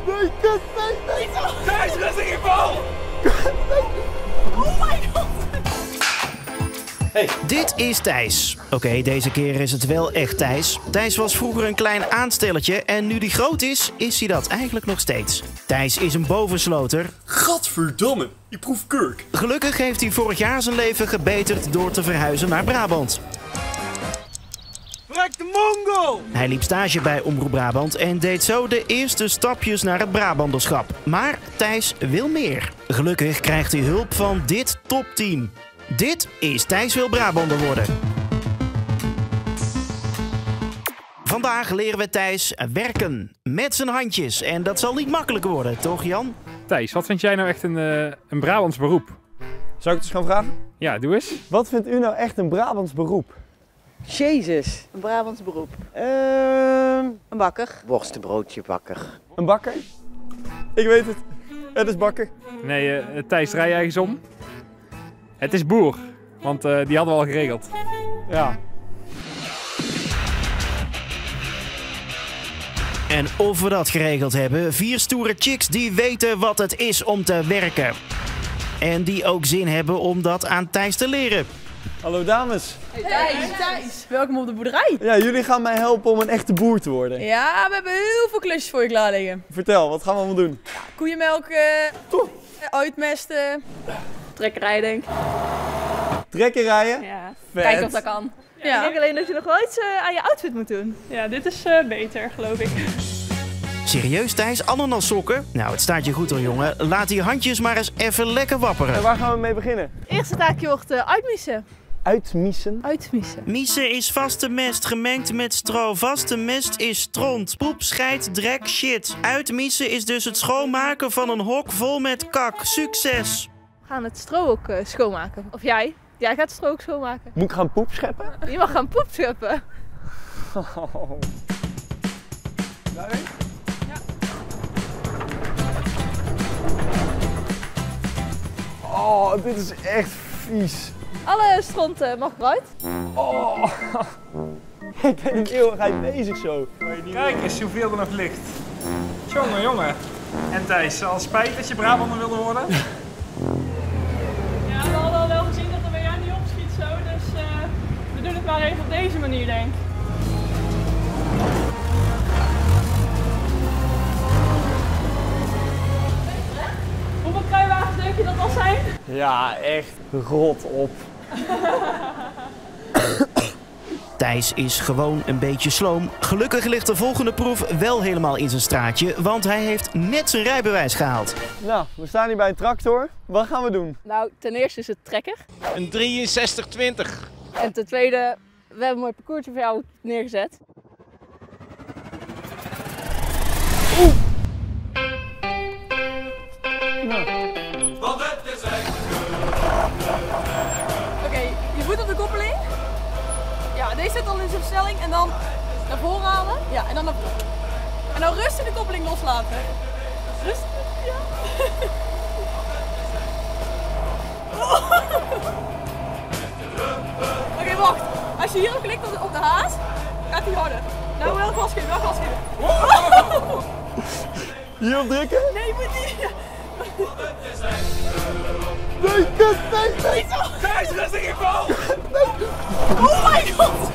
Nee, kut, nee. Thijs, rustig in bal! Oh my god! Hey. Dit is Thijs. Oké, deze keer is het wel echt Thijs. Thijs was vroeger een klein aanstelletje en nu die groot is hij dat eigenlijk nog steeds. Thijs is een bovensloter. Gadverdamme, ik proef kurk. Gelukkig heeft hij vorig jaar zijn leven gebeterd door te verhuizen naar Brabant. Vrek de Mongo! Hij liep stage bij Omroep Brabant en deed zo de eerste stapjes naar het Brabanderschap. Maar Thijs wil meer. Gelukkig krijgt hij hulp van dit topteam. Dit is Thijs wil Brabander worden. Vandaag leren we Thijs werken met zijn handjes. En dat zal niet makkelijker worden, toch Jan? Thijs, wat vind jij nou echt een Brabants beroep? Zou ik het eens gaan vragen? Ja, doe eens. Wat vindt u nou echt een Brabants beroep? Jezus. Een Brabants beroep. Een bakker. Worstenbroodjebakker. Een bakker? Ik weet het. Het is bakker. Nee, Thijs, draai jij eens om. Het is boer, want die hadden we al geregeld. Ja. En of we dat geregeld hebben, 4 stoere chicks die weten wat het is om te werken. En die ook zin hebben om dat aan Thijs te leren. Hallo dames. Hey Thijs. Welkom op de boerderij. Ja, jullie gaan mij helpen om een echte boer te worden. Ja, we hebben heel veel klusjes voor je klaar liggen. Vertel, wat gaan we allemaal doen? Koeienmelk, uitmesten, trekkerij denk ik. Trekken rijden? Ja. Vet. Kijken of dat kan. Ja. Ik denk alleen dat je nog wel iets aan je outfit moet doen. Ja, dit is beter, geloof ik. Serieus Thijs, ananassokken? Nou, het staat je goed hoor jongen. Laat die handjes maar eens even lekker wapperen. En waar gaan we mee beginnen? Eerste taakje wordt uitmissen. Uitmissen. Uitmissen. Missen is vaste mest gemengd met stro. Vaste mest is stront. Poep, scheid, drek, shit. Uitmissen is dus het schoonmaken van een hok vol met kak. Succes! We gaan het stro ook schoonmaken. Of jij? Jij gaat het stro ook schoonmaken. Moet ik gaan poep scheppen? Je mag gaan poep scheppen. Oh. Daarin? Ja. Oh, dit is echt vies. Alle stront mag eruit. Oh. Ik ben een eeuwigheid bezig zo. Kijk eens hoeveel er nog ligt. Jongen, jongen. En Thijs, al spijt dat je Brabander wilde worden? Ja, we hadden al wel gezien dat er bij jou niet opschiet zo. Dus we doen het maar even op deze manier denk ik. Hoeveel kruiwagens denk je dat al zijn? Ja, echt rot op. Thijs is gewoon een beetje sloom. Gelukkig ligt de volgende proef wel helemaal in zijn straatje, want hij heeft net zijn rijbewijs gehaald. Nou, we staan hier bij een tractor. Wat gaan we doen? Nou, ten eerste is het trekker. Een 6320. En ten tweede, we hebben een mooi parcoursje voor jou neergezet. Oké, je voet op de koppeling. Ja, deze zit al in zijn versnelling en dan naar voren halen. Ja, en dan naar voren. En dan rustig de koppeling loslaten. Rustig, ja. Oké, wacht. Als je hierop klikt op de haas, gaat hij harder. Nou, wel gas geven, wel gas geven. Hierop drukken? Nee, je moet niet. Nee, kut, nee. Thijs, rustig in bal! Oh my god!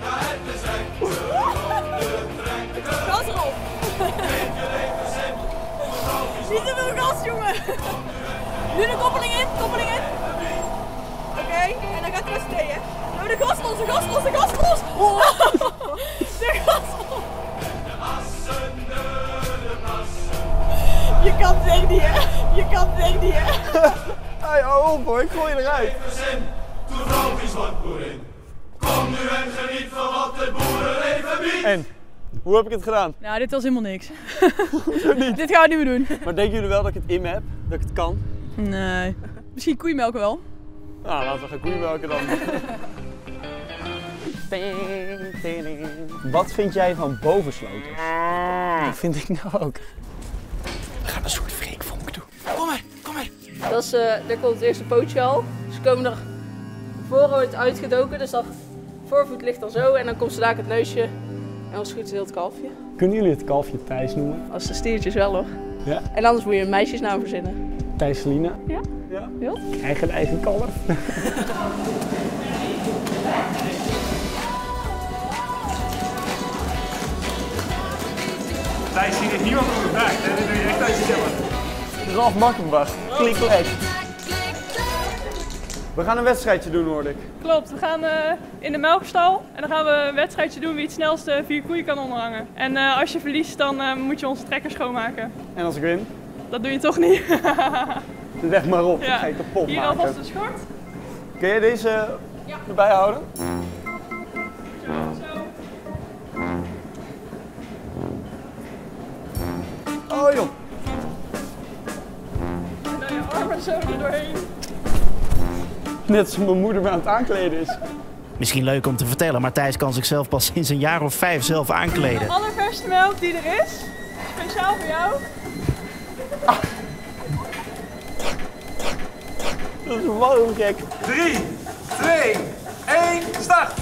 Gas erop! Niet te veel gas, jongen! Nu de koppeling in, koppeling in. Oké, en dan gaat hij met z'n tweeën. Nou, de gas los, de gas los, de gas los! De gas los! Je kan het echt niet, hè? Je kan het echt niet, hè? Hey, hou op hoor, ik gooi je eruit. Toen vrouw is wat boerin. Kom nu en geniet van wat het boerenleven biedt. En, hoe heb ik het gedaan? Nou, dit was helemaal niks. Niet. Dit gaan we niet meer doen. Maar denken jullie wel dat ik het in me heb? Dat ik het kan? Nee. Misschien koeienmelk wel. Nou, laten we gaan koeienmelken dan. Wat vind jij van bovensloters? Dat vind ik nou ook. We gaan een soort wreekvonk doen. Kom maar, kom maar. Dat is, daar komt het eerste pootje al. Ze komen er vooruit uitgedoken, dus dat voorvoet ligt dan zo en dan komt ze daar het neusje En als het goed is heel het kalfje. Kunnen jullie het kalfje Thijs noemen? Als de stiertjes wel hoor. Ja. En anders moet je een meisjesnaam verzinnen. Thijselina? Ja? Ja. Wilt? Krijg een eigen kalf. Thijs, hier is niemand op de vraag. Dit doe je echt uit jezelf. Ralf Makkenbach. Klik. We gaan een wedstrijdje doen, hoorde ik. Klopt, we gaan in de melkstal en dan gaan we een wedstrijdje doen wie het snelste 4 koeien kan onderhangen. En als je verliest, dan moet je onze trekker schoonmaken. En als ik win? Dat doe je toch niet. Leg maar op, Ja. dan ga je kapot Hier maken. alvast de schort. Kun je deze erbij houden? Zo. Oh joh. En dan je armen zo er doorheen. Net als mijn moeder me aan het aankleden is. Misschien leuk om te vertellen, maar Thijs kan zichzelf pas sinds een jaar of 5 zelf aankleden. De allerverste melk die er is, speciaal voor jou. Dat is warm gek. 3, 2, 1, start!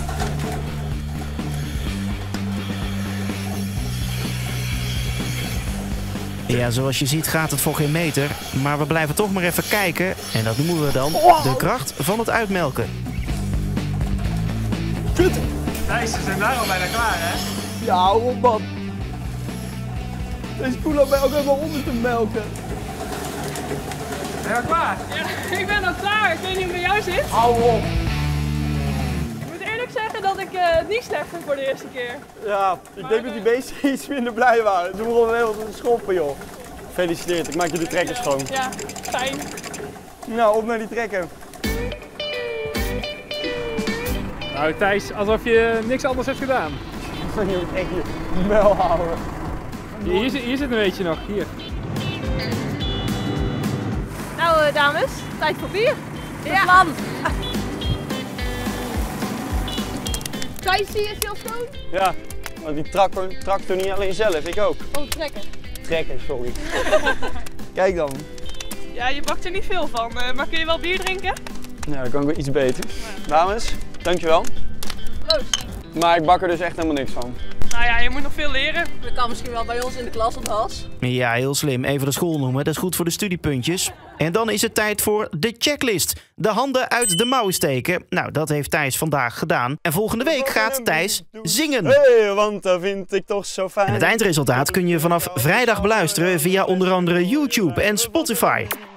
Ja, zoals je ziet gaat het voor geen meter. Maar we blijven toch maar even kijken. En dat noemen we dan de kracht van het uitmelken. Thijs, ze zijn daar al bijna klaar, hè? Ja, hou op man. Deze koe loopt mij ook helemaal onder te melken. Ben je al klaar? Ja, ik ben al klaar. Ik weet niet hoe het bij jou zit. Hou op. Ik moet eerlijk zeggen dat ik het niet slecht vind voor de eerste keer. Ja, ik denk dat die beesten iets minder blij waren. Ze begonnen helemaal te schoppen, joh. Gefeliciteerd, ik maak je de trekker schoon. Ja, fijn. Nou, op naar die trekker. Nou Thijs, alsof je niks anders hebt gedaan. Je moet echt je muil houden. Hier zit een beetje nog, hier. Nou dames, tijd voor bier. Ja. Plan. Thijs, is die al schoon? Ja, want die tractor niet alleen zelf, ik ook. Oh, trekken. Trekker, sorry. Kijk dan. Ja, je bakt er niet veel van, maar kun je wel bier drinken? Nou, dan kan ik wel iets beter. Dames, dankjewel. Proost. Maar ik bak er dus echt helemaal niks van. Nou ja, je moet nog veel leren. Dat kan misschien wel bij ons in de klas op de hals. Ja, heel slim. Even de school noemen. Dat is goed voor de studiepuntjes. En dan is het tijd voor de checklist. De handen uit de mouwen steken. Nou, dat heeft Thijs vandaag gedaan. En volgende week gaat Thijs zingen. Hey, want dat vind ik toch zo fijn. En het eindresultaat kun je vanaf vrijdag beluisteren via onder andere YouTube en Spotify.